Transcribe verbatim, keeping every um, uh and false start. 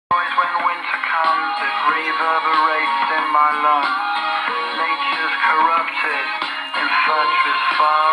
Always when winter comes, it reverberates in my lungs. Nature's corrupted, infatuous fire.